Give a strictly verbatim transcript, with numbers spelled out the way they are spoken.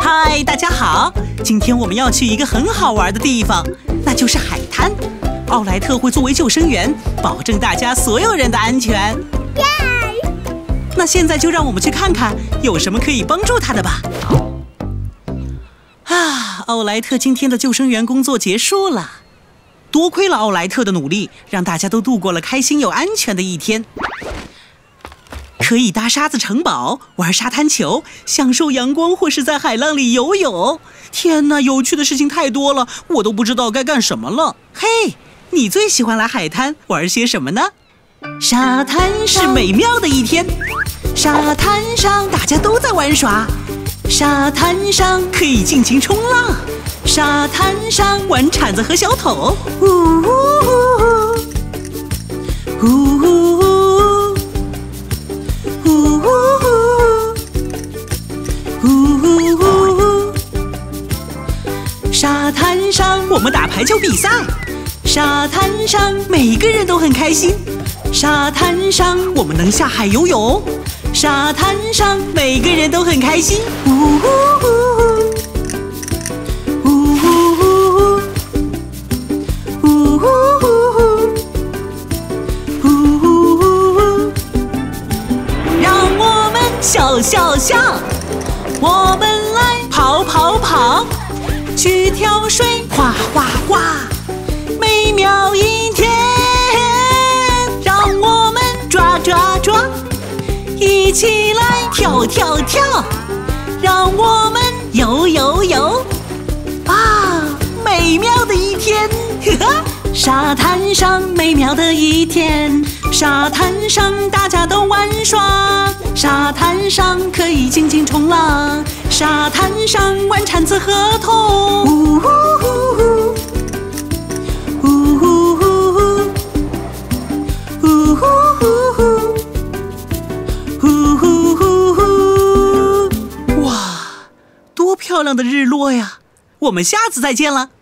嗨，大家好！今天我们要去一个很好玩的地方，那就是海滩。奥莱特会作为救生员，保证大家所有人的安全。 耶！ 那现在就让我们去看看有什么可以帮助他的吧。啊，奥莱特今天的救生员工作结束了，多亏了奥莱特的努力，让大家都度过了开心又安全的一天。可以搭沙子城堡，玩沙滩球，享受阳光，或是在海浪里游泳。天哪，有趣的事情太多了，我都不知道该干什么了。嘿，你最喜欢来海滩玩些什么呢？沙滩是美妙的一天，沙滩上大家都在玩耍，沙滩上可以尽情冲浪，沙滩上玩铲子和小桶。呜呜呜呜呜沙滩上我们打排球比赛，沙滩上每个人都很开心，沙滩上我们能下海游泳，沙滩上每个人都很开心。呜呜呜呜呜呜呜，让我们笑笑笑，我们来跑跑跑，去跳水，哗哗哗，美妙一天。让我们抓抓抓，一起来跳跳跳，让我们游游游，啊，美妙的一天！呵呵，沙滩上美妙的一天，沙滩上大家都玩耍，沙滩上可以尽情冲浪，沙滩上玩铲子和桶。呜呼呼呼，呜呼呼呼，呜呼呼呼，呜呼呼呼。哇，多漂亮的日落呀！我们下次再见了。